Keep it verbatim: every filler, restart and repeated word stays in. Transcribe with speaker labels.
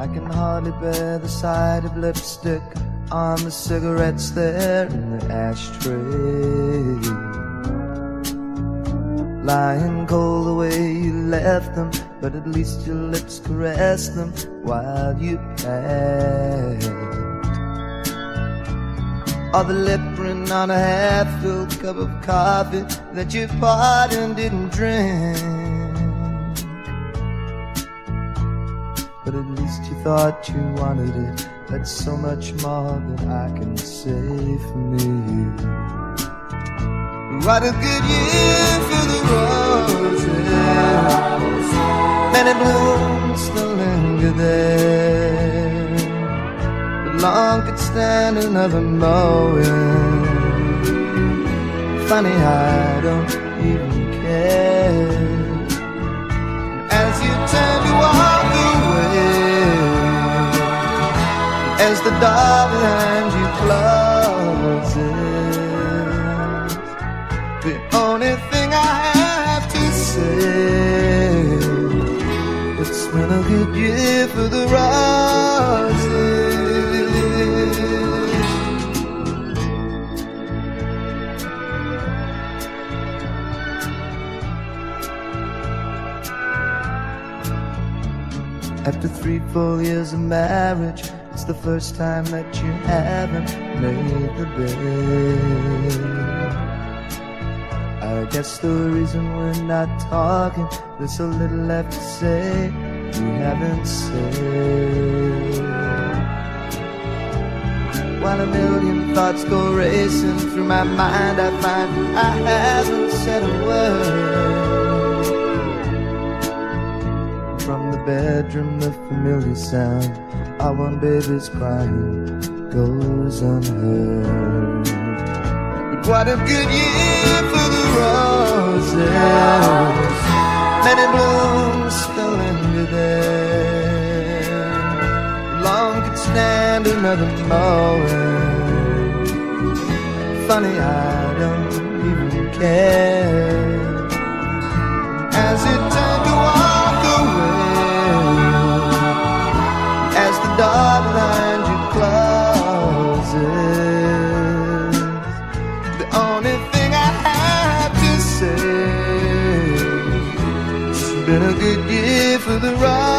Speaker 1: can hardly bear the sight of lipstick on the cigarettes there in the ashtray. Lying cold the way you left them, but at least your lips caressed them while you passed. Or the lip print on a half-filled cup of coffee that you bought and didn't drink. But at least you thought you wanted it. That's so much more than I can say for me. What a good year for the roses. Many blooms still linger there, but long could stand another mowing. Funny, I don't even care. As you turn to walk away, as the door behind you closes, the only thing I have to say, it's been a good year for the roses. After three full years of marriage, it's the first time that you haven't made the bed. I guess the reason we're not talking, there's so little left to say you haven't said. While a million thoughts go racing through my mind, I find I haven't said a word. From the bedroom, the familiar sound of one baby's crying goes unheard. But what a good year for the roses. Many blooms still linger there. Long could stand another mowing. Funny, I don't even care. As it turned to walk away, as the door behind you closes, the only thing I have to say, it's been a good year for the ride.